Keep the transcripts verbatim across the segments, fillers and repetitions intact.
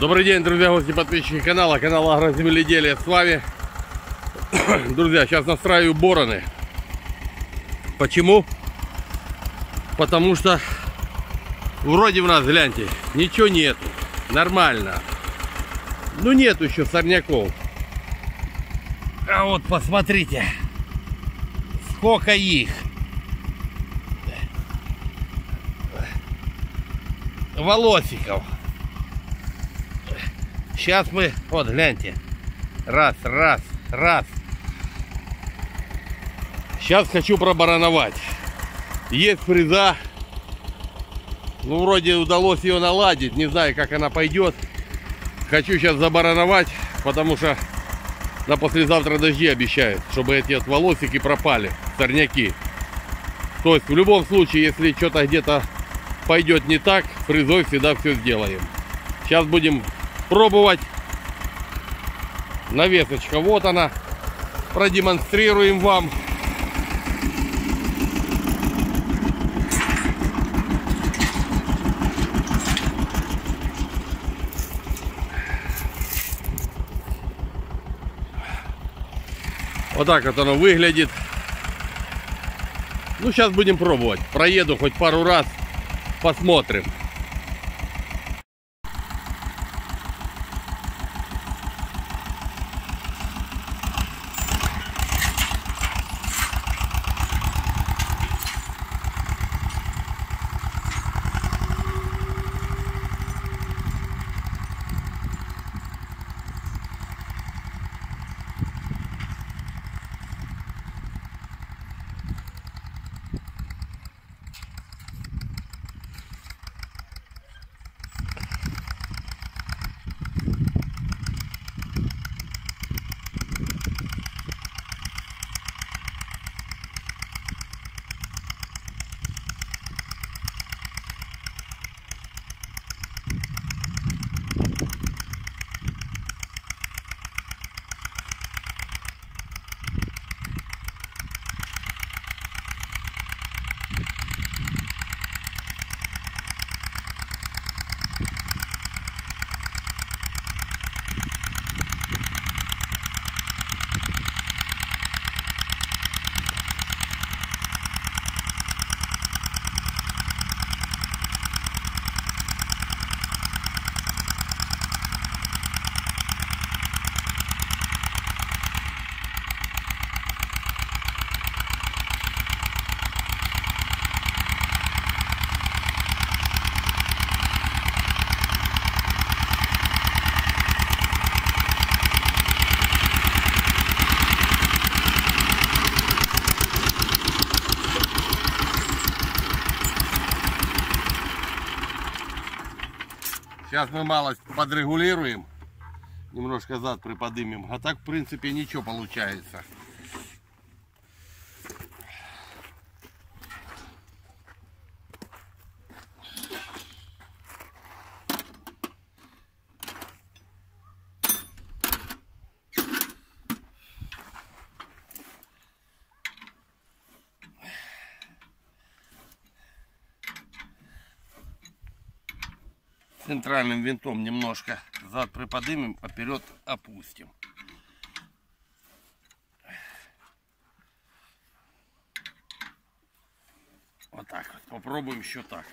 Добрый день, друзья, гости, подписчики канала, канала Агроземледелие с вами. Друзья, сейчас настраиваю бороны. Почему? Потому что вроде у нас, гляньте, ничего нету. Нормально. Ну нету еще сорняков. А вот посмотрите, сколько их. Волосиков. Сейчас мы, вот гляньте, раз, раз, раз. Сейчас хочу пробароновать. Есть фреза. Ну, вроде удалось ее наладить. Не знаю, как она пойдет. Хочу сейчас забароновать, потому что на послезавтра дожди обещают, чтобы эти вот волосики пропали, сорняки. То есть, в любом случае, если что-то где-то пойдет не так, фрезой всегда все сделаем. Сейчас будем пробовать. Навесочка, вот она. Продемонстрируем вам. Вот так вот оно выглядит. Ну, сейчас будем пробовать. Проеду хоть пару раз, посмотрим. Сейчас мы малость подрегулируем, немножко зад приподнимем, а так в принципе ничего получается. Центральным винтом немножко зад приподнимем, а вперед опустим. Вот так вот. Попробуем еще так.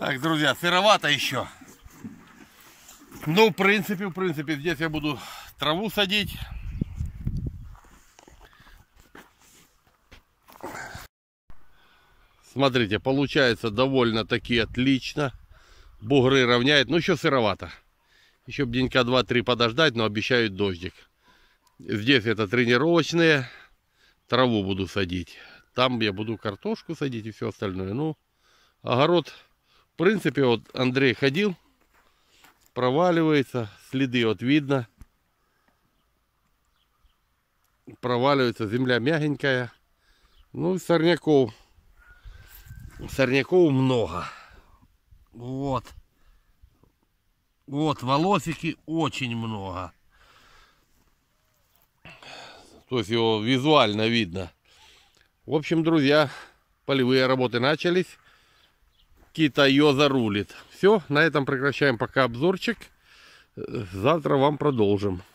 Так, друзья, сыровато еще. Ну, в принципе, в принципе, здесь я буду траву садить. Смотрите, получается довольно-таки отлично. Бугры равняет. Ну, еще сыровато. Еще денька два-три подождать, но обещают дождик. Здесь это тренировочные. Траву буду садить. Там я буду картошку садить и все остальное. Ну, огород, в принципе, вот Андрей ходил. Проваливается. Следы вот видно. Проваливается. Земля мягенькая. Ну, сорняков. Сорняков много. Вот. Вот, волосики очень много. То есть его визуально видно. В общем, друзья, полевые работы начались. Кита-Йо зарулит. Все, на этом прекращаем пока обзорчик. Завтра вам продолжим.